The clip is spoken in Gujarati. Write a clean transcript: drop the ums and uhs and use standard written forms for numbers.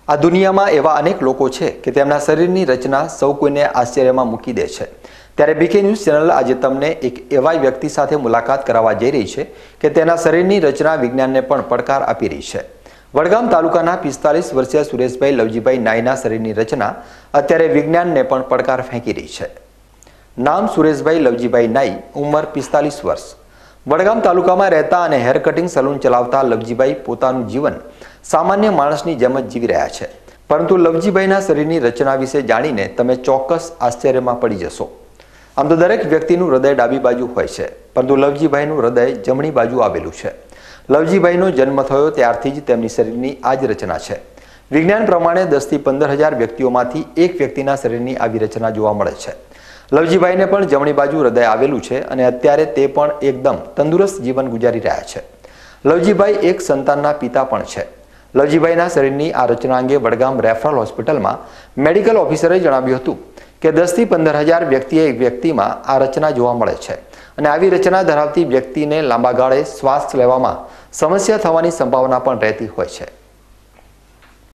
આ દુનિયામાં એવા અનેક લોકો છે કે તેમના શરીરની રચના સૌ કોઈને આશ્ચર્યમાં મૂકી દે છે। ત્યારે બીકે ન્યૂઝ ચેનલ આજે તમને એક એવા વ્યક્તિ સાથે મુલાકાત કરાવવા જઈ રહી છે કે તેના શરીરની રચના વિજ્ઞાનને પણ પડકાર આપી રહી છે। વડગામ તાલુકાના 45 વર્ષીય સુરેશભાઈ લવજીભાઈ નાઈના શરીરની રચના અત્યારે વિજ્ઞાનને પણ પડકાર ફેંકી રહી છે। નામ સુરેશભાઈ લવજીભાઈ નાઈ, ઉંમર 45 વર્ષ। વડગામ તાલુકામાં રહેતા અને હેર કટિંગ સલૂન ચલાવતા લવજીભાઈ પોતાનું જીવન સામાન્ય માણસની જેમ જ જીવી રહ્યા છે, પરંતુ લવજીભાઈના શરીરની રચના વિશે જાણીને તમે ચોક્કસ આશ્ચર્યમાં પડી જશો। આમ તો દરેક વ્યક્તિનું હૃદય ડાબી બાજુ હોય છે, પરંતુ લવજીભાઈનું હૃદય જમણી બાજુ આવેલું છે। લવજીભાઈનો જન્મ થયો ત્યારથી જ તેમની શરીરની આ જ રચના છે। વિજ્ઞાન પ્રમાણે 10 થી 15,000 વ્યક્તિઓમાંથી એક વ્યક્તિના શરીરની આવી રચના જોવા મળે છે। લવજીભાઈને પણ જમણી બાજુ હૃદય આવેલું છે અને અત્યારે તે પણ એકદમ તંદુરસ્ત જીવન ગુજારી રહ્યા છે। લવજીભાઈ એક સંતાનના પિતા પણ છે। લવજીભાઈના શરીરની આ રચના અંગે વડગામ રેફરલ હોસ્પિટલમાં મેડિકલ ઓફિસરે જણાવ્યું હતું કે 10 થી 15,000 વ્યક્તિએ એક વ્યક્તિમાં આ રચના જોવા મળે છે અને આવી રચના ધરાવતી વ્યક્તિને લાંબા ગાળે શ્વાસ લેવામાં સમસ્યા થવાની સંભાવના પણ રહેતી હોય છે।